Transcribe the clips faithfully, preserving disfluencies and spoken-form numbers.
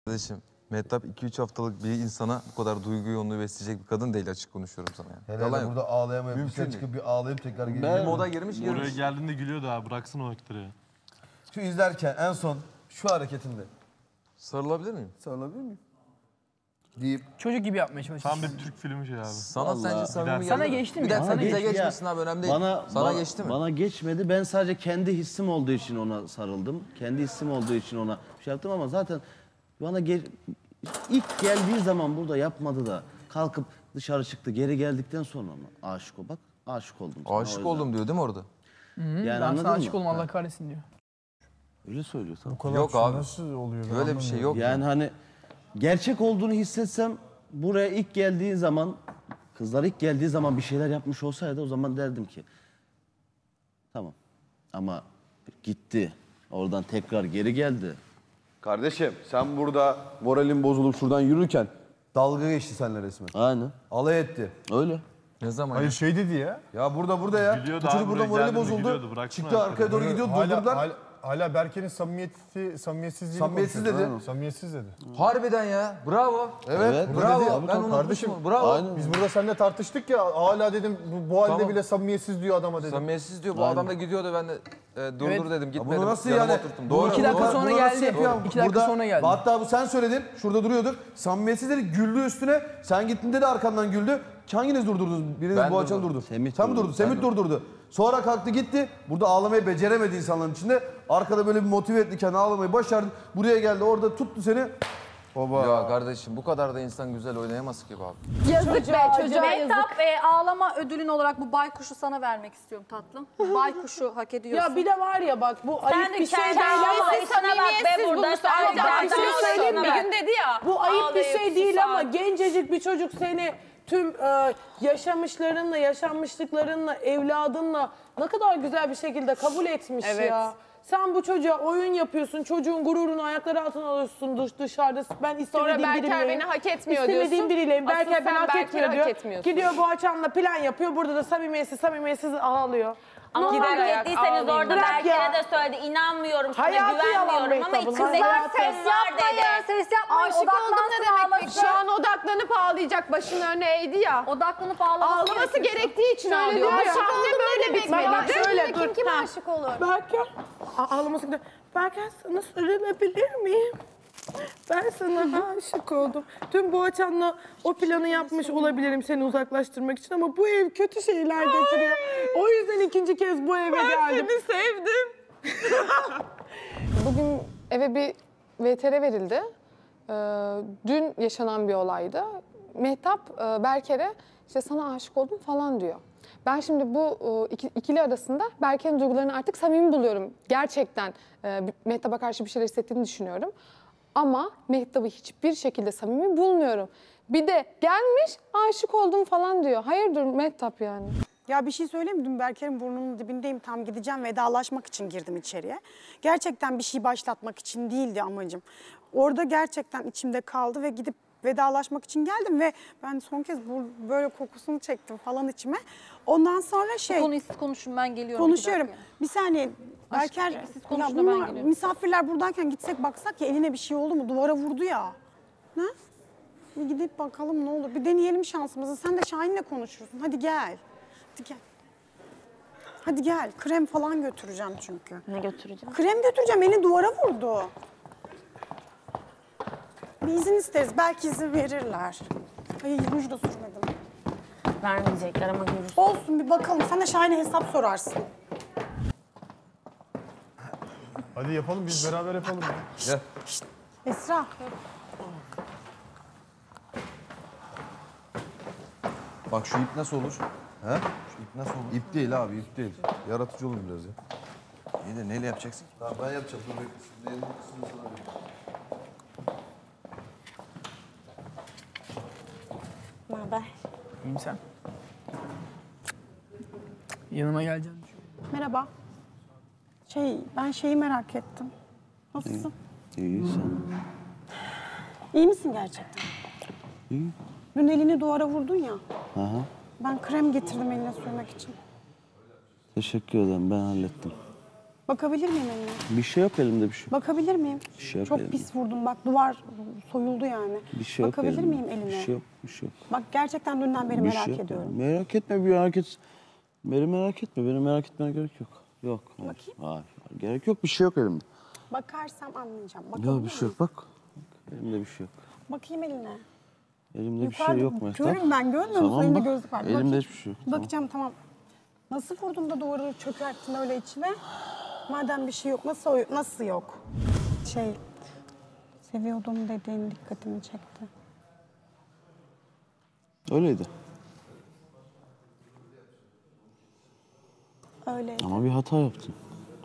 Kardeşim, Mehtap iki üç haftalık bir insana bu kadar duygu yoğunluğu besleyecek bir kadın değil, açık konuşuyorum sana yani. Hele hele burada ağlayamayıp Mümkün dışarı değil. çıkıp bir ağlayıp tekrar geliyor. Bir moda girmiş Oraya girmiş. geldiğinde gülüyordu ha, bıraksın o aktörü. Şu izlerken en son şu hareketinde Sarılabilir miyim? sarılabilir miyim? Deyip Çocuk gibi yapmaya çalışıyorsun. Tam bir Türk filmi şey abi. Sana Vallahi. sence samimi geldi Sana mi? geçti mi Bir ya? dakika Sana bize geçti ya. geçmesin abi, önemli değil. Bana, Sana bana, geçti mi? Bana geçmedi. Ben sadece kendi hissim olduğu için ona sarıldım. Kendi hissim olduğu için ona şey yaptım ama zaten bana ge- ilk geldiği zaman burada yapmadı da kalkıp dışarı çıktı. Geri geldikten sonra mı aşık ol? Bak aşık oldum. sana, o Aşık yüzden. oldum diyor değil mi orada? Yani Ben anladın sana mı? aşık oldum, Allah Ha, kahretsin diyor. öyle söylüyor tamam. Yok abi. Nasıl oluyor? ben Böyle bir şey yok. Yani hani gerçek olduğunu hissetsem buraya ilk geldiği zaman, kızlar ilk geldiği zaman bir şeyler yapmış olsaydı o zaman derdim ki tamam. Ama gitti. Oradan tekrar geri geldi. kardeşim sen burada moralin bozulup şuradan yürürken dalga geçti seninle resmen. Aynen. Alay etti. Öyle. Ne zaman Hayır ya? şey dedi ya. Ya burada burada ya. Gülüyordu Bu çocuk abi, burada buraya morali geldiğinde bozuldu. gülüyordu, bıraksana Çıktı arkadaşı. arkaya doğru gidiyor, Hala, durdurdular. hala, hala Berke'nin samimiyeti, samimiyetsizliğini Samimiyetsiz konuşuyor. dedi. Aynen. Samimiyetsiz dedi. Harbiden ya. Bravo. Evet. Bravo. dedi. Ben Tabii, unutmuşum. kardeşim. Bravo. Aynen. Biz burada seninle tartıştık ya, hala dedim bu, bu halde Tamam. bile samimiyetsiz diyor adama dedim. Samimiyetsiz diyor. Bu adam da gidiyordu, ben de e, durdur Evet. dedim. Ya Gitmedim. bunu nasıl yanıma yani? oturttum. Bunu- Doğru. İki dakika bunu- sonra bunu nasıl geldi. yapıyor? İki dakika Burada- sonra geldi. Hatta bu sen söyledin, şurada duruyorduk. Samimiyetsiz dedi, güldü üstüne. Sen gittiğinde de arkandan güldü. Hanginiz durdurdunuz? Biriniz Ben bu açan durdurdum. durdu. Semih Sen mi durdu. durdun? Semih durdurdu. Sonra kalktı gitti. Burada ağlamayı beceremedi insanların içinde. Arkada böyle bir motive etti kendini, ağlamayı başardı. Buraya geldi, orada tuttu seni. Baba. Ya kardeşim, bu kadar da insan güzel oynayamaz ki abi. Yazık be çocuğa yazık. Mehtap e, ağlama ödülün olarak bu baykuşu sana vermek istiyorum tatlım. Bu baykuşu hak ediyorsun. Ya bir de var ya bak bu Sen ayıp de bir şey kendi değil ama ağlamayı sana bak be burada. Sen de bir şey söyleyeyim mi? Bir gün dedi ya. bu ayıp bir ağlayıp şey değil susar. ama gencecik bir çocuk seni tüm e, yaşamışlarınla, yaşanmışlıklarınla, evladınla ne kadar güzel bir şekilde kabul etmiş Evet. ya. Sen bu çocuğa oyun yapıyorsun, çocuğun gururunu ayakları altına alıyorsun dış- dışarıda. Ben istemediğim Berker biriyleyim. beni hak etmiyor İstemediğim diyorsun. biriyleyim. Asıl Berker sen beni hak Berker'i etmiyor hak diyor. etmiyorsun. Gidiyor bu açanla plan yapıyor. Burada da samimiyetsiz samimiyetsiz ağlıyor. Ama Gider fark ayak ettiyseniz ağlayayım. orada Bırak Berker'e ya. de söyledi. İnanmıyorum, sana Hayatı yalan güvenmiyorum ama Mehtap'ın, içinde hayatı. ses var dedi. Ses yapmayın. Aşık oldum ne demek peki? Şu an odaklanıp ağlayacak, başını öne eğdi ya. Odaklanıp ağlaması, Ağlaması gerektiği için ağlıyor. diyor Bu ya. sahne böyle bitmeli. Bak şöyle Kim dur. kime Ha. aşık olur? Berker, a- ağlaması gidiyor. Berker sana sarılabilir miyim? Ben sana aşık oldum. Tüm Boğaçan'la o planı yapmış olabilirim seni uzaklaştırmak için ama bu ev kötü şeyler getiriyor. O yüzden ikinci kez bu eve geldim. Ben seni sevdim. Bugün eve bir V T R verildi. Ee, dün yaşanan bir olaydı. Mehtap e, Berker'e işte sana aşık oldum falan diyor. Ben şimdi bu e, iki- ikili arasında Berker'in duygularını artık samimi buluyorum. Gerçekten e, Mehtap'a karşı bir şeyler hissettiğini düşünüyorum. Ama Mehtap'ı hiçbir şekilde samimi bulmuyorum. Bir de gelmiş aşık oldum falan diyor. Hayırdır Mehtap yani? Ya bir şey söyleyeyim mi? Dün Berker'in burnunun dibindeyim. Tam gideceğim, vedalaşmak için girdim içeriye. Gerçekten bir şey başlatmak için değildi amacım. Orada gerçekten içimde kaldı ve gidip vedalaşmak için geldim ve ben son kez bu böyle kokusunu çektim falan içime. Ondan sonra şey... Bu konuyu siz konuşun, ben geliyorum. Konuşuyorum. Bir dakika. Bir saniye. Berker, Aşkım, siz ya konuşun da ben bunlar geliyorum. misafirler buradayken gitsek baksak ya eline bir şey oldu mu? Duvara vurdu ya. Ne? Bir gidip bakalım ne olur. Bir deneyelim şansımızı. Sen de Şahin'le konuşursun. Hadi gel. Hadi gel. Hadi gel. Krem falan götüreceğim çünkü. Ne götüreceğim? Krem götüreceğim. Elini duvara vurdu. Bir izin isteriz. Belki izin verirler. Ay ruj da sürmedim. Vermeyecekler ama görürsün. Olsun bir bakalım. Sen de Şahin'e hesap sorarsın. Hadi yapalım, biz beraber yapalım. ya. Gel. Esra. Bak şu ip nasıl olur? He? Şu ip nasıl olur? İp değil abi, ip değil. Yaratıcı olun biraz ya. İyi de neyle yapacaksın? Tamam ben yapacağım. Dur bekle. Sizin elini kısmını sana vereyim. Ne haber? İyiyim sen. Yanıma geleceğim. Merhaba. Şey, ben şeyi merak ettim. Nasılsın? İyi sen. İyi misin gerçekten? İyi. Dün elini duvara vurdun ya. Aha. Ben krem getirdim eline sürmek için. Teşekkür ederim ben hallettim. Bakabilir miyim eline? Bir şey yok elimde, bir şey yok. Bakabilir miyim? Bir şey yok Çok elimde. pis vurdum bak, duvar soyuldu yani. Bir şey yok Bakabilir elimde. miyim eline? Bir şey yok, bir şey yok. Bak gerçekten dünden beri Bir merak şey yok. ediyorum. Merak etme, bir hareket. Beni merak etme, beni merak etmene gerek yok. Yok. Hayır. Bakayım. Hayır, hayır, gerek yok, bir şey yok elimde. Bakarsam anlayacağım. Bakabilir Yok bir şey miyim? yok, bak. Elimde bir şey yok. Bakayım eline. Elimde bir Yukarıda şey yok Mehtap. görüyorum ben, görmüyor musun? Tamam, Elinde bak. gözlük var. Elimde Bakayım. hiçbir şey yok. Tamam. Bakacağım tamam. Nasıl vurdum da duvarı çökerttin öyle içine? Madem bir şey yok, nasıl o- nasıl yok? Şey, seviyordum dediğin dikkatimi çekti. Öyleydi. Öyleydi. Ama bir hata yaptın.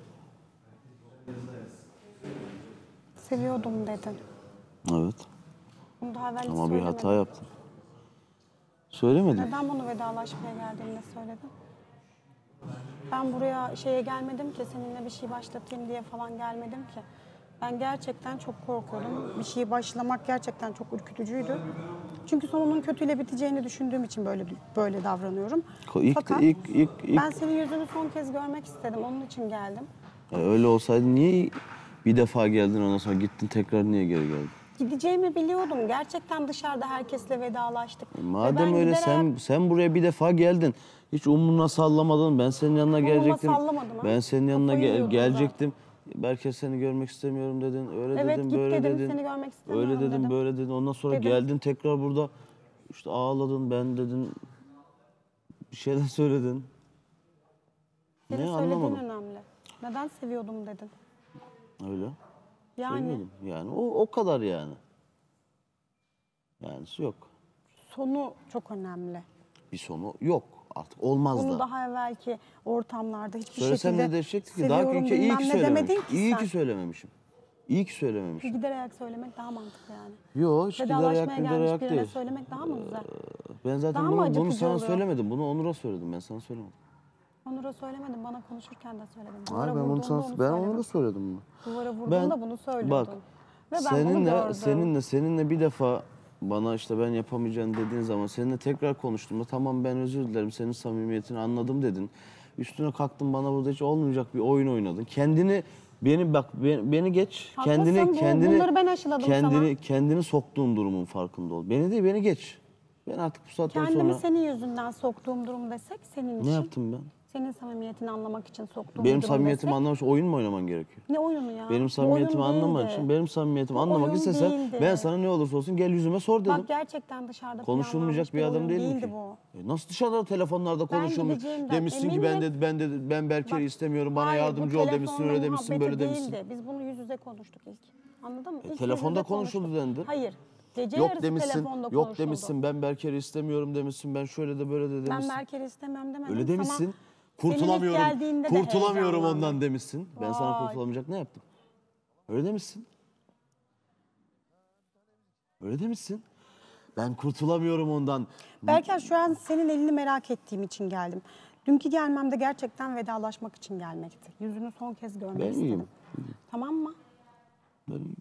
Seviyordum dedin. Evet. Bunu daha evvel hiç Ama bir söylemedin. hata yaptın. Söylemedim. Neden bunu vedalaşmaya geldiğinde söyledin? Ben buraya şeye gelmedim ki, seninle bir şey başlatayım diye falan gelmedim ki. Ben gerçekten çok korkuyordum. Bir şeyi başlamak gerçekten çok ürkütücüydü. Çünkü sonunun kötüyle biteceğini düşündüğüm için böyle böyle davranıyorum. İlk, Fakat ilk, ilk, ilk, ben senin yüzünü son kez görmek istedim. Onun için geldim. E, öyle olsaydı niye bir defa geldin ondan sonra gittin tekrar niye geri geldin? Gideceğimi biliyordum. Gerçekten dışarıda herkesle vedalaştık. E, Ve madem ben öyle gider sen ayak- sen buraya bir defa geldin. Hiç umruna sallamadın. Ben senin yanına Umruma gelecektim. sallamadım ha. Ben senin yanına Kafayı gel- yiyordum gelecektim. Belki seni görmek istemiyorum dedin. Öyle Evet, dedin, git böyle dedim, dedin. seni görmek istemiyorum Öyle dedim, dedim. böyle dedin. Ondan sonra Dedim. geldin tekrar burada işte ağladın, ben dedin. Bir şeyler söyledin. Senin Ne söylediğin anlamadım. önemli. Neden seviyordum dedin. Öyle. Yani Söylemedim. Yani o o kadar yani. Yani yok. sonu çok önemli. Bir sonu yok. Artık olmaz Bunu da. daha evvelki ortamlarda hiçbir Söylesem şekilde ne diyecektik ki? Daha seviyorum ki iyi bilmem ki ne demedin söylememişim. ki İyi sen. ki söylememişim. İyi ki söylememişim. Gider ayak söylemek daha mantıklı yani. Yok hiç gider Vedalaşmaya ayak gider gelmiş ayak birine değil. söylemek daha mı güzel? Ben zaten Daha mı bunu, bunu acıtıcı sana oluyor? söylemedim. Bunu Onur'a söyledim. Ben sana söylemedim. Onur'a söylemedim, bana konuşurken de söyledim. Duvara Hayır ben bunu vurduğunda sana onu ben söyledim. Onur'a söyledim bunu. Duvara Ben vurduğunda bunu söylüyordun. bak Ve ben bunu seninle gördüm. seninle seninle bir defa bana işte ben yapamayacağını dediğin zaman seninle tekrar konuştuğumda tamam ben özür dilerim senin samimiyetini anladım dedin. Üstüne kalktın bana burada hiç olmayacak bir oyun oynadın. Kendini beni bak beni, beni geç. Haklısın, kendini bu- kendini bunları ben aşıladım kendini sana. kendini soktuğun durumun farkında ol. Beni değil beni geç. Ben artık bu saatten Kendimi sonra senin yüzünden soktuğum durum desek senin ne için. yaptım ben? Senin samimiyetini anlamak için soktuğum Benim bir durum samimiyetimi desek. anlamak için oyun mu oynaman gerekiyor? Ne oyunu ya? Benim Bu samimiyetimi oyun anlamak değildi. için, benim samimiyetimi Bu anlamak oyun istesen değildi. ben sana ne olursa olsun gel yüzüme sor dedim. Bak gerçekten dışarıda Konuşulmayacak planlanmış bir adam oyun değilim değildi ki. bu. E nasıl dışarıda telefonlarda konuşulmuş? gideceğimden Demişsin ki ben eminim. de ben de ben Berker'i Bak, istemiyorum. Bana hayır, bu yardımcı ol demişsin, telefonla öyle demişsin, böyle muhabbeti demişsin. değildi. Biz bunu yüz yüze konuştuk ilk. Anladın mı? E, İlk telefonda yüz yüze konuşuldu konuştuk. dendi. Hayır. Gece Yok yarısı demişsin. telefonda Yok konuşuldu. demişsin. Ben Berker'i istemiyorum demişsin. Ben şöyle de böyle de Ben demişsin. Berker'i istemiyorum demedim. Öyle demişsin. Sana Kurtulamıyorum. senin ilk geldiğinde de Kurtulamıyorum heyecanlandım. ondan demişsin. Ben sana Vay. kurtulamayacak ne yaptım? Öyle demişsin. Öyle demişsin. Ben kurtulamıyorum ondan. Berker şu an senin elini merak ettiğim için geldim. Dünkü gelmem de gerçekten vedalaşmak için gelmekti. Yüzünü son kez görmek Ben istedim. iyiyim. Tamam mı? Ben iyiyim.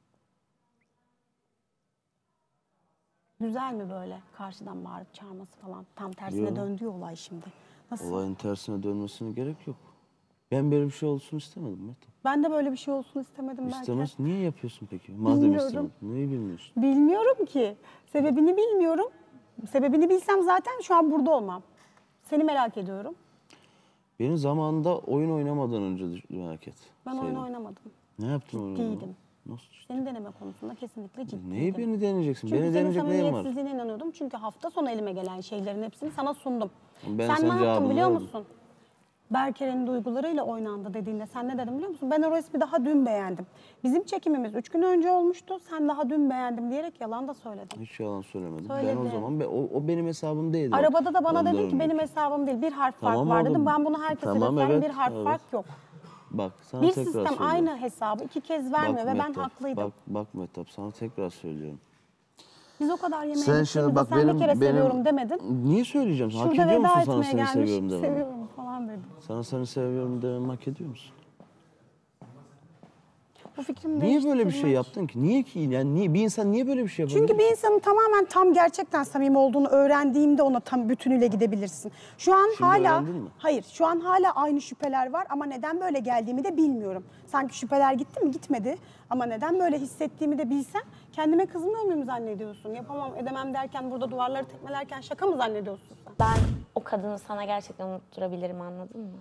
Güzel mi böyle karşıdan bağırıp çağırması falan? Tam tersine Yo. döndüğü olay şimdi. Nasıl? Olayın tersine dönmesine gerek yok. Ben böyle bir şey olsun istemedim Mehtap. Ben de böyle bir şey olsun istemedim Berker. İstemez. Niye yapıyorsun peki? Madem Bilmiyorum. istemedin. Neyi bilmiyorsun? Bilmiyorum ki. Sebebini bilmiyorum. Sebebini bilsem zaten şu an burada olmam. Seni merak ediyorum. Beni zamanında oyun oynamadan önce düş- merak et. Ben Sevdim. oyun oynamadım. Ne yaptın oyun oynamadan? Ciddiydim. Nasıl ciddi? Seni deneme konusunda kesinlikle ciddiydim. Neyi beni deneyeceksin? Çünkü Beni senin deneyecek neyim var? samimiyetsizliğine inanıyordum. Çünkü hafta sonu elime gelen şeylerin hepsini sana sundum. Ben sen senin ne yaptın cevabını biliyor verdim. musun? Berker'in duygularıyla oynandı dediğinde sen ne dedim biliyor musun? Ben o resmi daha dün beğendim. Bizim çekimimiz üç gün önce olmuştu. Sen daha dün beğendim diyerek yalan da söyledin. Hiç yalan söylemedim. Ben Söyledin. o zaman be- o, o benim hesabım değildi. Arabada da bana Ondan dedin ki benim önceki. hesabım değil. Bir harf Tamam fark var oğlum. dedim. Ben bunu herkese Tamam, gösterdim. evet, Bir harf evet. fark yok. Bak sana Bir tekrar sistem söylüyorum. aynı hesabı iki kez vermiyor Bak ve ben Mehtap, haklıydım. Bak, bak Mehtap sana tekrar söylüyorum. Biz o kadar yemeğe Sen gittiğimizde şimdi bak sen benim, bir kere benim... seviyorum demedin. Niye söyleyeceğim? Hak Şurada ediyor musun veda sana etmeye seni gelmiş. seviyorum dememi? Seviyorum falan dedim. Sana seni seviyorum dememi hak ediyor musun? Bu fikrimi Niye böyle bir şey değiştirmek. yaptın ki? Niye ki? Yani niye, bir insan niye böyle bir şey yapabilir? Çünkü bir insanın tamamen tam gerçekten samimi olduğunu öğrendiğimde ona tam bütünüyle gidebilirsin. Şu an Şimdi hala öğrendin mi? hayır, şu an hala aynı şüpheler var ama neden böyle geldiğimi de bilmiyorum. Sanki şüpheler gitti mi? Gitmedi. Ama neden böyle hissettiğimi de bilsem kendime kızmıyor muyum zannediyorsun? Yapamam, edemem derken burada duvarları tekmelerken şaka mı zannediyorsun sen? Ben o kadını sana gerçekten unutturabilirim, anladın mı?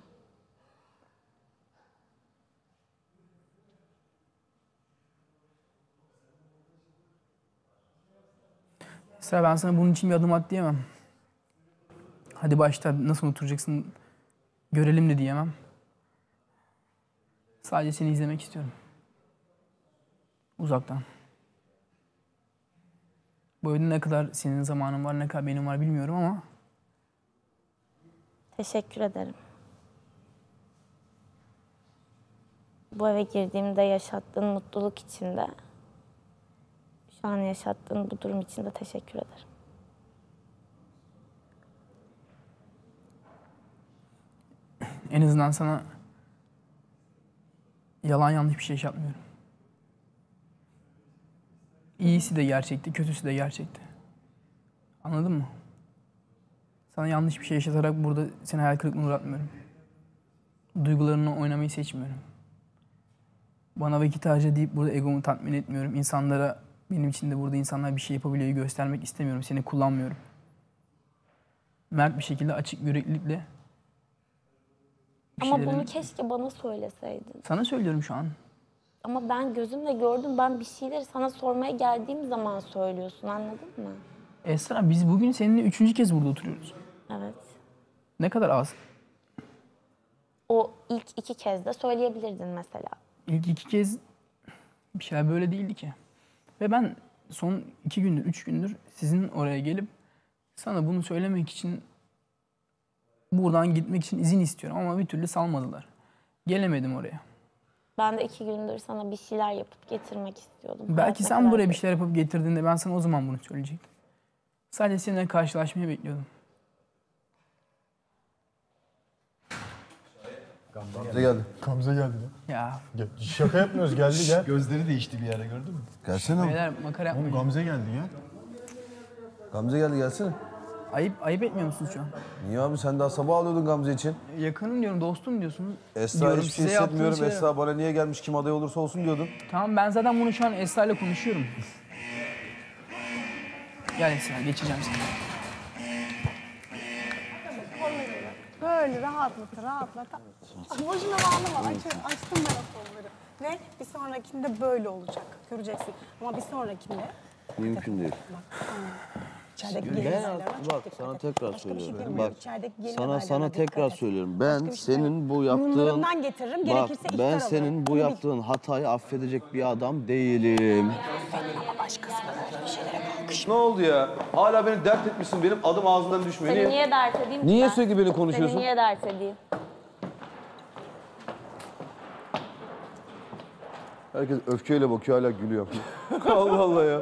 Esra, ben sana bunun için bir adım at diyemem. Hadi başta nasıl unutacaksın görelim de diyemem. Sadece seni izlemek istiyorum. Uzaktan. Bu evde ne kadar senin zamanın var, ne kadar benim var bilmiyorum ama... Teşekkür ederim. Bu eve girdiğimde yaşattığın mutluluk için de, şu an yaşattığın bu durum için de teşekkür ederim. En azından sana yalan yanlış bir şey yaşatmıyorum. İyisi de gerçekti, kötüsü de gerçekti. Anladın mı? Sana yanlış bir şey yaşatarak burada seni hayal kırıklığına uğratmıyorum. Duygularını oynamayı seçmiyorum. Bana vakit harca deyip burada egomu tatmin etmiyorum. İnsanlara, benim için de burada insanlar bir şey yapabiliyor göstermek istemiyorum. Seni kullanmıyorum. Mert bir şekilde açık yüreklilikle bir Ama şeylerin- bunu keşke bana söyleseydin. Sana söylüyorum şu an. Ama ben gözümle gördüm. Ben bir şeyleri sana sormaya geldiğim zaman söylüyorsun, anladın mı? Esra, biz bugün seninle üçüncü kez burada oturuyoruz. Evet. Ne kadar az. O ilk iki kez de söyleyebilirdin mesela. İlk iki kez bir şeyler böyle değildi ki. Ve ben son iki gündür, üç gündür sizin oraya gelip sana bunu söylemek için, buradan gitmek için izin istiyorum ama bir türlü salmadılar. Gelemedim oraya. Ben de iki gündür sana bir şeyler yapıp getirmek istiyordum. Belki Hayat ne sen kadar buraya bir kötü. şeyler yapıp getirdiğinde ben sana o zaman bunu söyleyecektim. Sadece seninle karşılaşmayı bekliyordum. Gamze geldi. Gamze geldi lan. Ya Gel. Şaka yapmıyoruz, geldi gel. Gözleri değişti bir ara gördün mü? Gelsene oğlum. beyler makara Oğlum yapmayın. Gamze geldi ya. Gamze geldi gelsene. Ayıp, ayıp etmiyor musunuz şu an? Niye abi sen daha sabah ağlıyordun Gamze için? Yakınım diyorum, dostum diyorsunuz. Esra Diyorum, hiçbir şey size yaptığım hissetmiyorum. şeyler- Esra bana niye gelmiş kim aday olursa olsun diyordun. Tamam, ben zaten bunu şu an Esra ile konuşuyorum. Gel Esra, geçeceğim seni. Böyle rahatlatır, rahatlatır. Boşuna bağlama, Aç, açtım ben o kolları. Ve bir sonrakinde böyle olacak, göreceksin. Ama bir sonrakinde... Mümkün değil. İçerideki Ben gelinlerle artık çok bak dikkat sana et. tekrar Başka bir şey söylüyorum. demiyorum. Bak İçerideki sana gelinlerle sana dikkat tekrar et. söylüyorum. Başka Ben bir şey senin bu yaptığın Mumlarımdan getiririm, bak gerekirse ben iftar senin alırım. bu Bunu bil. yaptığın hatayı affedecek bir adam değilim. Ne oldu ya? Hala beni dert etmişsin. Benim adım ağzından düşmüyor. Seni Niye? niye dert edeyim ki Niye ben? sürekli beni konuşuyorsun? Seni niye dert edeyim? Herkes öfkeyle bakıyor hala gülüyor. Allah Allah ya.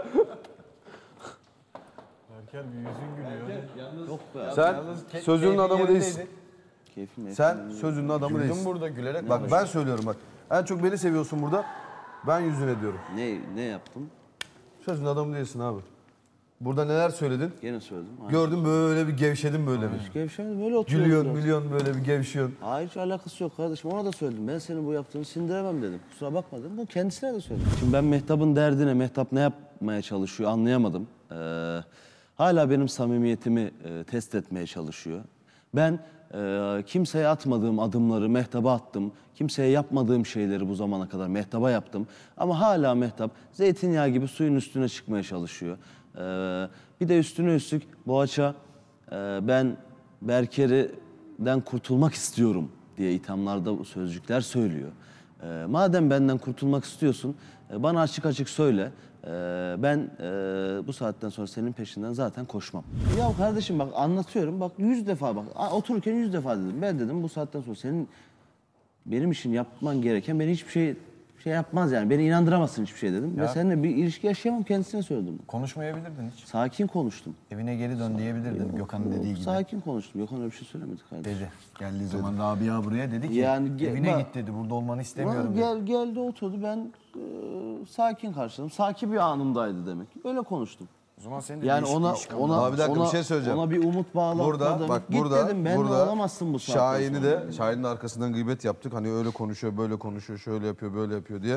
Berker bir yüzün gülüyor. Yok be. Sen sözünün adamı değilsin. Keyfim Sen sözünün adamı Güldüm değilsin. burada gülerek Bak ben söylüyorum bak. En çok beni seviyorsun burada. Ben yüzüne diyorum. Ne ne yaptım? Sözün adamı değilsin abi. Burada neler söyledin? Gene söyledim. Hayır. Gördüm böyle bir gevşedin böyle bir. Gevşemedim böyle oturuyorum. Gülüyorsun, biraz. gülüyorsun böyle bir gevşiyorsun. Hayır hiç alakası yok kardeşim. Ona da söyledim. Ben senin bu yaptığını sindiremem dedim. Kusura bakma dedim. O kendisine de söyledim. Şimdi ben Mehtap'ın derdine, Mehtap ne yapmaya çalışıyor anlayamadım. Ee, hala benim samimiyetimi e, test etmeye çalışıyor. Ben e, kimseye atmadığım adımları Mehtap'a attım. Kimseye yapmadığım şeyleri bu zamana kadar Mehtap'a yaptım. Ama hala Mehtap zeytinyağı gibi suyun üstüne çıkmaya çalışıyor. Ee, bir de üstüne üstlük Boğaç'a e, ben Berker'den kurtulmak istiyorum diye ithamlarda sözcükler söylüyor. Ee, madem benden kurtulmak istiyorsun, e, bana açık açık söyle. Ee, ben e, bu saatten sonra senin peşinden zaten koşmam. Ya kardeşim bak anlatıyorum, bak yüz defa bak a- otururken yüz defa dedim. Ben dedim bu saatten sonra senin benim için yapman gereken, beni hiçbir şey şey yapmaz yani. Beni inandıramazsın hiçbir şey dedim. Ve seninle bir ilişki yaşayamam, kendisine söyledim. Konuşmayabilirdin hiç. Sakin konuştum. Evine geri dön diyebilirdin Gökhan'ın dediği gibi. Sakin konuştum. Gökhan öyle bir şey söylemedi kardeşim. Dedi. Geldiği zaman Rabia buraya dedi ki Yani ge- evine bak- git dedi. Burada olmanı istemiyorum dedi. Gel, geldi oturdu. Ben e, sakin karşıladım. Sakin bir anımdaydı demek. Öyle konuştum. O zaman senin de Yani değişik ona ilişkin ona var. Abi bir dakika ona, bir şey söyleyeceğim. Ona bir umut bağlamadım. Burada bak Git burada dedim, ben burada olamazsın bu saatten Şahin'i sonra. de Şahin'in arkasından gıybet yaptık. Hani öyle konuşuyor, böyle konuşuyor, şöyle yapıyor, böyle yapıyor diye.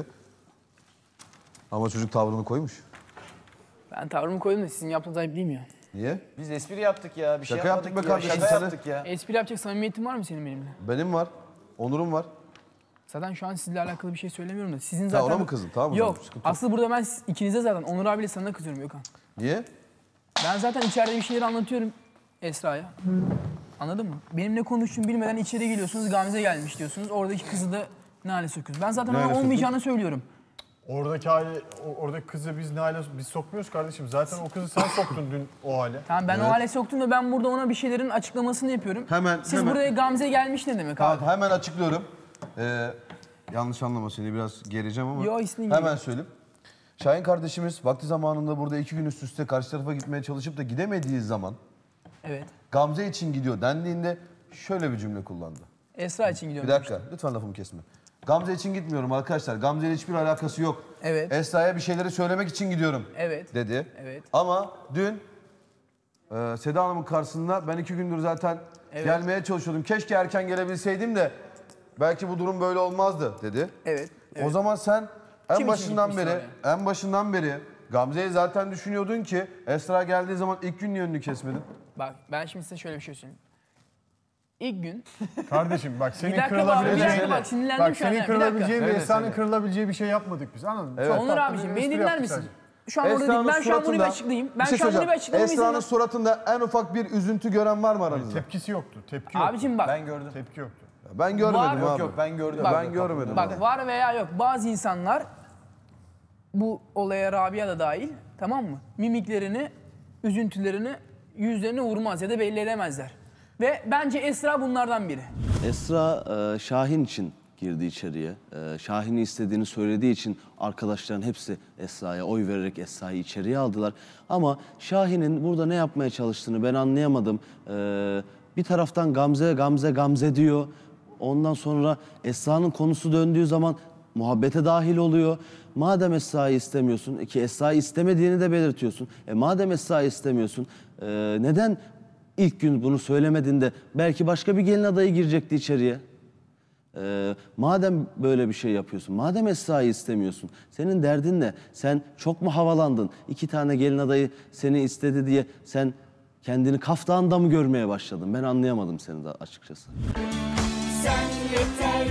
Ama çocuk tavrını koymuş. Ben tavrımı koydum da sizin yaptığınız ayıp değil mi ya? Niye? Biz espri yaptık ya. Bir şey Şaka yapmadık yaptık be ya. kardeşim, Şaka sana- yaptık ya. Espri yapacak samimiyetin var mı senin benimle? Benim var. Onur'um var. Zaten şu an sizle alakalı bir şey söylemiyorum da sizin Ya zaten... ona mı kızdın? Tamam o zaman, Yok. sıkıntı yok. Aslı burada ben siz- ikinize zaten Onur abiyle sana kızıyorum Gökhan. Niye? Ben zaten içeride bir şeyleri anlatıyorum Esra'ya. Anladın mı? Benim ne konuştuğumu bilmeden içeri geliyorsunuz, Gamze gelmiş diyorsunuz. Oradaki kızı da ne hale sokuyorsunuz. Ben zaten Ne ona hale olmayacağını söylüyorum. Oradaki aile, o- oradaki kızı biz ne hale biz sokmuyoruz kardeşim. Zaten o kızı sen soktun dün o hale. Tamam ben Evet. o hale soktum ve ben burada ona bir şeylerin açıklamasını yapıyorum. Hemen, Siz hemen. buraya Gamze gelmiş ne demek abi? Tamam, hemen açıklıyorum. Ee, yanlış anlama seni biraz gereceğim ama Yo, ismin hemen gibi. söyleyeyim. Şahin kardeşimiz vakti zamanında burada iki gün üst üste karşı tarafa gitmeye çalışıp da gidemediği zaman Evet. Gamze için gidiyor dendiğinde şöyle bir cümle kullandı. Esra için Bir gidiyorum. dakika lütfen lafımı kesme. Gamze için gitmiyorum arkadaşlar. Gamze ile hiçbir alakası yok. Evet. Esra'ya bir şeyleri söylemek için gidiyorum Evet. dedi. Evet. Ama dün e, Seda Hanım'ın karşısında ben iki gündür zaten Evet. gelmeye çalışıyordum. Keşke erken gelebilseydim de belki bu durum böyle olmazdı dedi. Evet. O zaman sen en Kim için başından gitmişsin beri en başından beri Gamze'yi zaten düşünüyordun ki Esra geldiği zaman ilk gün niye önünü kesmedin? Bak ben şimdi size şöyle bir şey söyleyeyim. İlk gün... Kardeşim bak senin Bir dakika bak, bir kırılabileceğin... dakika bak, sinirlendim Bak şu an senin ya, bir dakika. kırılabileceğin ve Söyle, Esra'nın söyle. kırılabileceği bir şey yapmadık biz anladın mı? Evet. Çok Onur tatlı abiciğim bir beni espri dinler yaptık misin? sadece. Şu an orada değil. Ben şu an bunu bir açıklayayım. Ben bir şey şu an bunu bir söyleyeceğim. açıklamamı Esra'nın izin suratında en ufak bir üzüntü gören var mı aranızda? Tepkisi yoktu. Tepki yoktu. Abicim bak. Ben gördüm. Tepki yoktu. Ben görmedim Var- abi. Yok yok ben gördüm. Bak- ben görmedim. Bak abi. var veya yok bazı insanlar bu olaya Rabia da dahil tamam mı? Mimiklerini, üzüntülerini yüzlerine vurmaz ya da belli edemezler. Ve bence Esra bunlardan biri. Esra e, Şahin için girdi içeriye. E, Şahin'i istediğini söylediği için arkadaşların hepsi Esra'ya oy vererek Esra'yı içeriye aldılar. Ama Şahin'in burada ne yapmaya çalıştığını ben anlayamadım. E, bir taraftan Gamze, Gamze, Gamze diyor. Ondan sonra Esra'nın konusu döndüğü zaman muhabbete dahil oluyor. Madem Esra'yı istemiyorsun, ki Esra'yı istemediğini de belirtiyorsun. E madem Esra'yı istemiyorsun, e, neden ilk gün bunu söylemedin de belki başka bir gelin adayı girecekti içeriye? E, madem böyle bir şey yapıyorsun, madem Esra'yı istemiyorsun, senin derdin ne? Sen çok mu havalandın? İki tane gelin adayı seni istedi diye sen kendini kaftağında mı görmeye başladın? Ben anlayamadım seni de açıkçası. Sen yeter